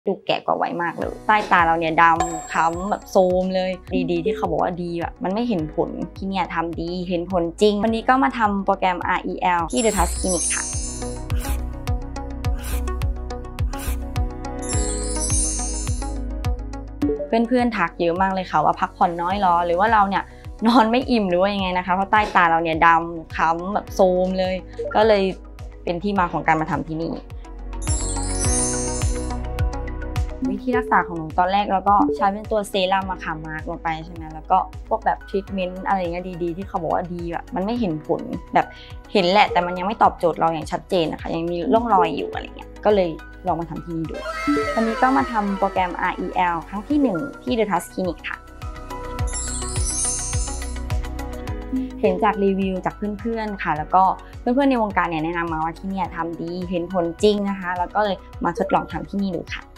ดูแก่กว่าวัยมากเลยใต้ตาเราเนี่ยดำค้ำแบบโซมเลยดีที่เขาบอกว่าดีแบบมันไม่เห็นผลที่เนี่ยทำดีเห็นผลจริงวันนี้ก็มาทำโปรแกรม REL ที่ The Touch Clinic ค่ะเพื่อนๆทักเยอะมากเลยค่ะว่าพักผ่อนน้อยหรอหรือว่าเราเนี่ยนอนไม่อิ่มหรือว่ายังไงนะคะเพราะใต้ตาเราเนี่ยดำค้ำแบบโซมเลยก็เลยเป็นที่มาของการมาทำที่นี่วิธีรักษาของหนูตอนแรกเราก็ใช้เป็นตัวเซรั่มมาค่ะมาร์กลงไปใช่ไหมแล้วก็พวกแบบทรีทเมนต์อะไรเงี้ยดีๆที่เขาบอกว่าดีแบบมันไม่เห็นผลแบบเห็นแหละแต่มันยังไม่ตอบโจทย์เราอย่างชัดเจนนะคะยังมีร่องรอยอยู่อะไรเงี้ยก็เลยลองมาทำที่นี่ดูวันนี้ก็มาทำโปรแกรม REL ครั้งที่1ที่ The Touch Clinic ค่ะเห็นจากรีวิวจากเพื่อนๆค่ะแล้วก็เพื่อนๆในวงการเนี่ยแนะนำมาว่าที่นี่ทำดีเห็นผลจริงนะคะแล้วก็เลยมาทดลองทำที่นี่ดูค่ะ